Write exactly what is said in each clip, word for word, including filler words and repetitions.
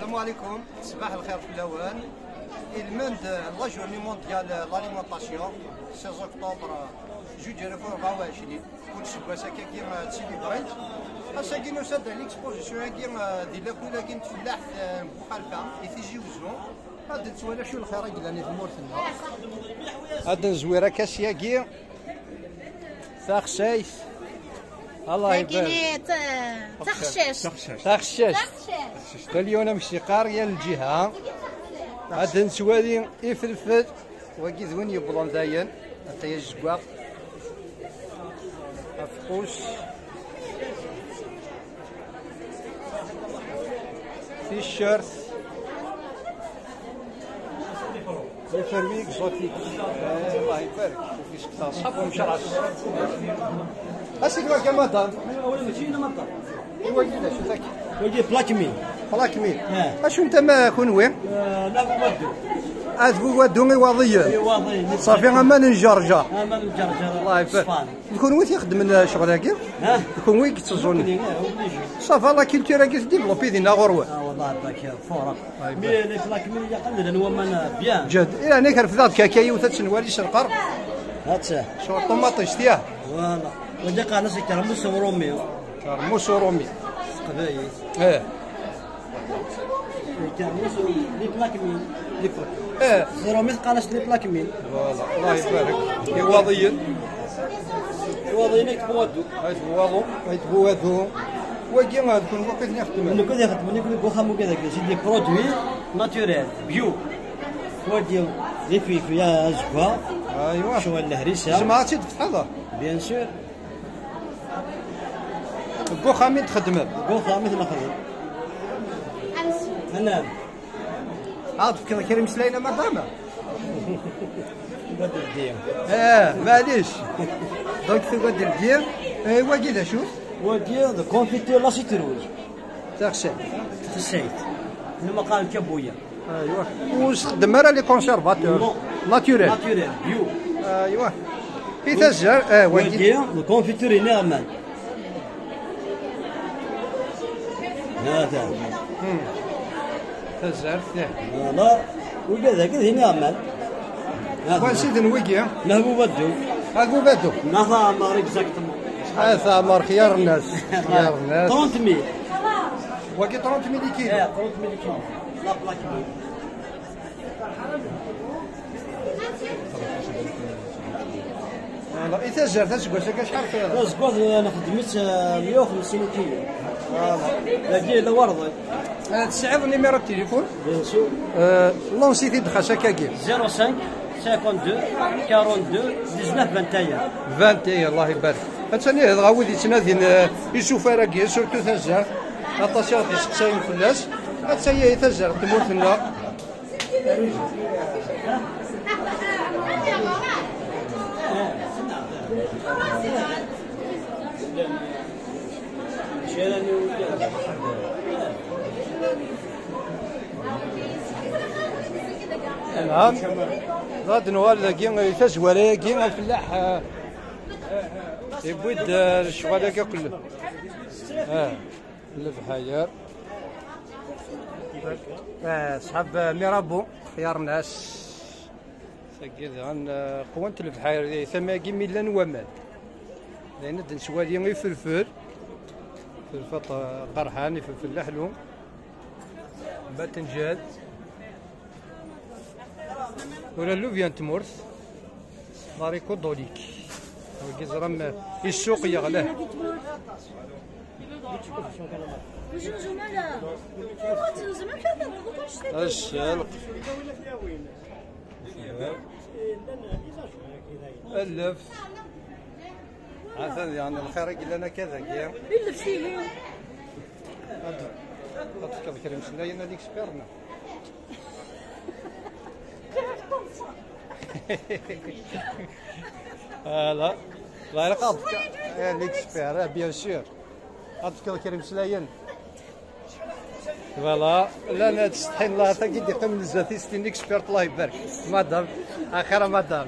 السلام عليكم، صباح الخير في الاول. المند لا جورني مونديال لاليمونطاسيون ستة اكتوبر جوج ألف وأربعة وعشرين كل سكواس هكا كيما تسيليبريت اساكي نوصل على ليكسبوزيسيون كيما ديال لاكولا كاين تفلاح مخالفه يتيجي وزنو هاد الزويره شو الخير قلاني في مورتنا هاد الزويره كاسياكي ثاخشايس الله يبارك تخشش تخشش مليونه مشي قاريه الجهه هاد نسوالي يفلفل وكي زوين يبلون داين حتى يجوا افقوش تيشيرت الفروي اكزوتيك الله يبارك كيفاش كتصحاب ومشرعش اسيدي واكا مدام ولا ماشي هنا مطر ايوا كيفاش ذاك ويجي بلاكمين بلاكمين اش انت ما كون وين لا بودو اذبو ودو غيواضيه واضي صافي امان نجرجر امان الجرجر الله يبارك يكون وين يخدم الشغل هكا ها يكون وين كتزون صافي لا كولتور هكا ديفلوبي دينا غروه اه والله هذاك فورق مي لي بلاكمين يقلل هو من بيان جد الى انا كرفضات كاكاي وتتسنوالي شنقر هاتسا شو الطماطيش تياه فوالا وجا قال سي كرموس ورومي كرموس ورومي قبايل اه كرموس لي بلاكمين لي بلاك اه رومي قالش لي بلاكمين فوالا الله يبارك يواضيين يواضيين يكتبوا ودو يتبوضوا يتبوضوا وكي غادكون وقت نخدم اللي كنت يخدم اللي كنت بوخامو كذا سي دي برودوي ناتوريل بيو ودي لي في فيها زكوا ايوا شو الهريسه جماعتي تفتح هذا بيان سور بوخا مين تخدم بوخا مثل ما خدم انا عاد فكر كريم سلينا مدام بدل ديم اه معليش دونك في قد الدير ايوا كذا شوف ودي ذا كونفيتور لا سيتروج تاخشى خسيت لما قال كبويا ايوا واش خدم راه لي كونسيرفاتور ناتوريل ناتوريل بيو ايوا في تسجر اه ودي ذا كونفيتور نورمال هذا تسجر لا وكذا كذا نورمال وين سيد نويكي نهبو بدو هاكو بدو نهار مار اكزاكتومون هذا مار خيار الناس خيار الناس ثلاثين مية وكي ثلاثين مية كيلو ايه ثلاثين مية كيلو لا بلاكمين والله يتسجر تسجر شحال فيها سكوات انا خدمت مية وخمسين كيلو لكن لا ورضي تسعد نيميرو التليفون بيان سور الله نسيتي دخل كاكي صفر خمسة اثنين اثنين اثنين اثنين تسعة عشرة عشرين الله يبارك ثاني هذا غاودي تنادي يشوف راكي سورتو تسجر اطاسيون تسقساين فلاش حتى هي تسجر تموتنا نعم غاد نوال كي تزوالي كي الفلاح يبويد الشغل هكا كله اه البحاير اه صحاب ميرابو خيار ناس سكيد عن قوة البحاير ثما كي ميلان ومال لأن دنسوالي يفلفل فلفل قرحان يفلفل لحلو باذنجان ولا لوفيان تمورث ماريكو دوليك وكيزرم السوق يغلاه الشلق الف عاد يعني الخير يقول لنا كذا كيا الف فيه هذا هذا كريم سلاي انا ديك سبيرنا لا لا يرقد ليكسبير بيان سور هذا كريم سلاين فوالا لا لا تستحي الله تاكي دي قم الزاتي ستين اكسبيرت الله يبارك مدام اخر مدام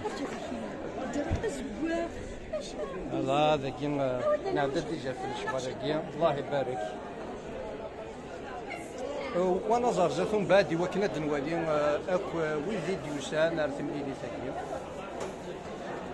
الله ذاك نعدل ديجا في الشوارع الله يبارك وانا زرزتهم بعد وكنا دنوالي اك ويزيد يوسان ارتم الي تاكيا